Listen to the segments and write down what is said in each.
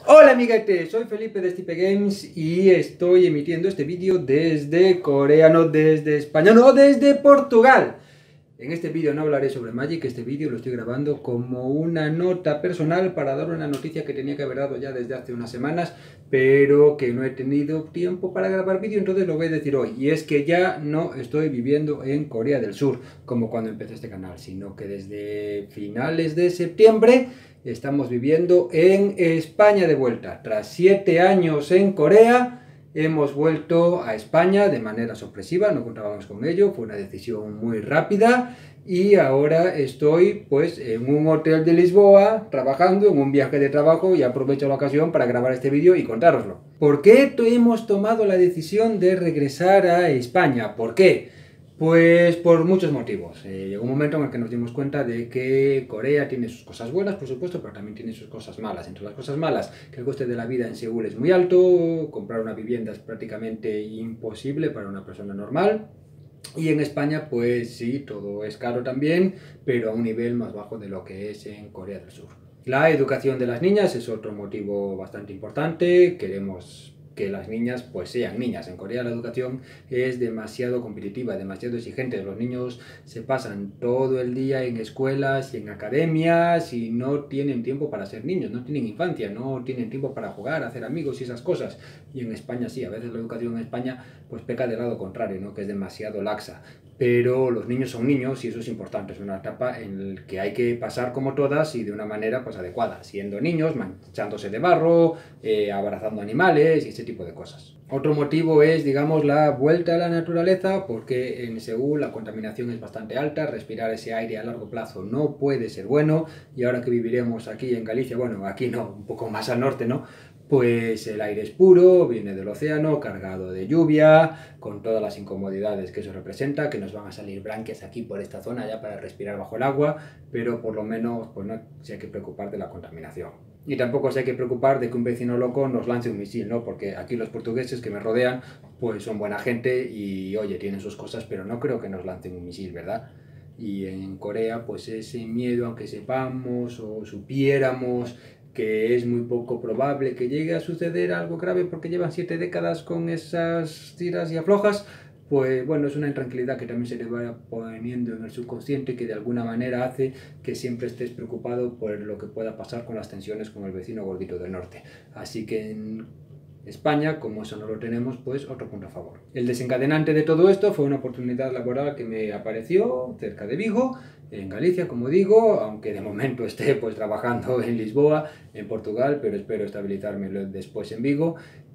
Hola amiguetes, soy Felipe de Stipe Games y estoy emitiendo este vídeo desde Corea, no desde España, no desde Portugal. En este vídeo no hablaré sobre Magic, este vídeo lo estoy grabando como una nota personal para dar una noticia que tenía que haber dado ya desde hace unas semanas, pero que no he tenido tiempo para grabar vídeo, entonces lo voy a decir hoy. Y es que ya no estoy viviendo en Corea del Sur, como cuando empecé este canal, sino que desde finales de septiembre estamos viviendo en España de vuelta. Tras 7 años en Corea, hemos vuelto a España de manera sorpresiva, no contábamos con ello, fue una decisión muy rápida y ahora estoy pues en un hotel de Lisboa trabajando en un viaje de trabajo y aprovecho la ocasión para grabar este vídeo y contároslo. ¿Por qué hemos tomado la decisión de regresar a España? ¿Por qué? Pues por muchos motivos. Llegó un momento en el que nos dimos cuenta de que Corea tiene sus cosas buenas, por supuesto, pero también tiene sus cosas malas. Entre las cosas malas, que el coste de la vida en Seúl es muy alto, comprar una vivienda es prácticamente imposible para una persona normal. Y en España, pues sí, todo es caro también, pero a un nivel más bajo de lo que es en Corea del Sur. La educación de las niñas es otro motivo bastante importante. Queremos que las niñas pues sean niñas. En Corea la educación es demasiado competitiva, demasiado exigente. Los niños se pasan todo el día en escuelas y en academias y no tienen tiempo para ser niños, no tienen infancia, no tienen tiempo para jugar, hacer amigos y esas cosas. Y en España sí, a veces la educación en España pues peca del lado contrario, ¿no? Que es demasiado laxa. Pero los niños son niños y eso es importante, es una etapa en la que hay que pasar como todas y de una manera pues adecuada, siendo niños, manchándose de barro, abrazando animales y ese tipo de cosas. Otro motivo es, digamos, la vuelta a la naturaleza, porque en Seúl la contaminación es bastante alta, respirar ese aire a largo plazo no puede ser bueno, y ahora que viviremos aquí en Galicia, bueno, aquí no, un poco más al norte, ¿no? Pues el aire es puro, viene del océano, cargado de lluvia, con todas las incomodidades que eso representa, que nos van a salir branquias aquí por esta zona ya para respirar bajo el agua, pero por lo menos pues no se hay que preocupar de la contaminación. Y tampoco se hay que preocupar de que un vecino loco nos lance un misil, ¿no? Porque aquí los portugueses que me rodean pues son buena gente y oye, tienen sus cosas, pero no creo que nos lancen un misil, ¿verdad? Y en Corea pues ese miedo, aunque sepamos o supiéramos que es muy poco probable que llegue a suceder algo grave porque llevan 7 décadas con esas tiras y aflojas, pues bueno, es una intranquilidad que también se le va poniendo en el subconsciente, que de alguna manera hace que siempre estés preocupado por lo que pueda pasar con las tensiones con el vecino gordito del norte. Así que en España, como eso no lo tenemos, pues otro punto a favor. El desencadenante de todo esto fue una oportunidad laboral que me apareció cerca de Vigo, en Galicia, como digo, aunque de momento esté pues trabajando en Lisboa, en Portugal, pero espero estabilizarme después en Vigo.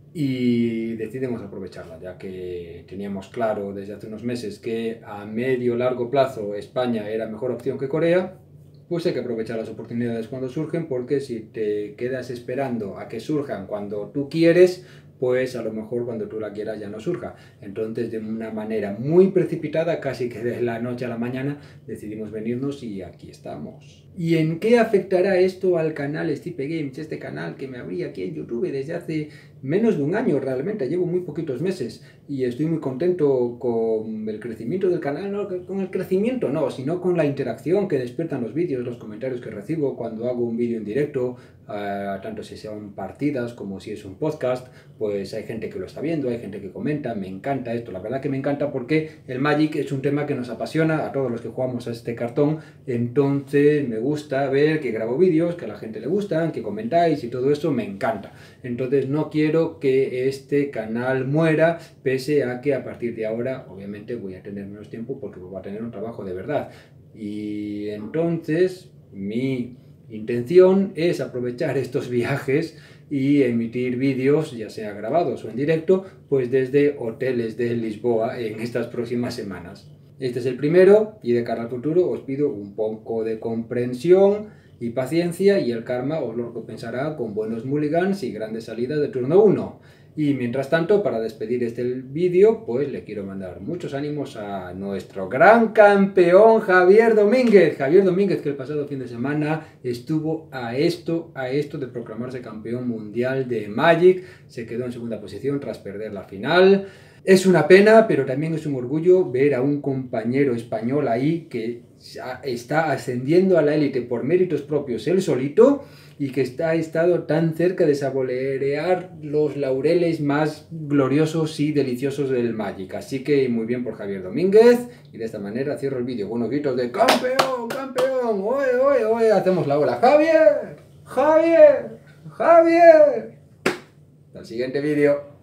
Y decidimos aprovecharla, ya que teníamos claro desde hace unos meses que a medio largo plazo España era mejor opción que Corea. Pues hay que aprovechar las oportunidades cuando surgen, porque si te quedas esperando a que surjan cuando tú quieres, pues a lo mejor cuando tú la quieras ya no surja. Entonces, de una manera muy precipitada, casi que de la noche a la mañana, decidimos venirnos y aquí estamos. ¿Y en qué afectará esto al canal Stipe Games? Este canal que me abrí aquí en YouTube desde hace menos de un año realmente, llevo muy poquitos meses y estoy muy contento con el crecimiento del canal, no con el crecimiento no, sino con la interacción que despiertan los vídeos, los comentarios que recibo cuando hago un vídeo en directo, tanto si son partidas como si es un podcast, pues hay gente que lo está viendo, hay gente que comenta, me encanta esto, la verdad que me encanta porque el Magic es un tema que nos apasiona a todos los que jugamos a este cartón, entonces me gusta ver que grabo vídeos, que a la gente le gustan, que comentáis y todo eso me encanta. Entonces no quiero que este canal muera, pese a que a partir de ahora obviamente voy a tener menos tiempo porque voy a tener un trabajo de verdad. Y entonces mi intención es aprovechar estos viajes y emitir vídeos, ya sea grabados o en directo, pues desde hoteles de Lisboa en estas próximas semanas. Este es el primero y de cara al futuro os pido un poco de comprensión y paciencia, y el karma os lo recompensará con buenos mulligans y grandes salidas de turno 1. Y mientras tanto, para despedir este vídeo, pues le quiero mandar muchos ánimos a nuestro gran campeón Javier Domínguez. Javier Domínguez, que el pasado fin de semana estuvo a esto de proclamarse campeón mundial de Magic. Se quedó en segunda posición tras perder la final. Es una pena, pero también es un orgullo ver a un compañero español ahí que está ascendiendo a la élite por méritos propios él solito y que ha estado tan cerca de saborear los laureles más gloriosos y deliciosos del Magic. Así que muy bien por Javier Domínguez, y de esta manera cierro el vídeo con unos gritos de ¡campeón, campeón! ¡Oye, oye, oye! Hacemos la ola. ¡Javier! ¡Javier! ¡Javier! Hasta el siguiente vídeo.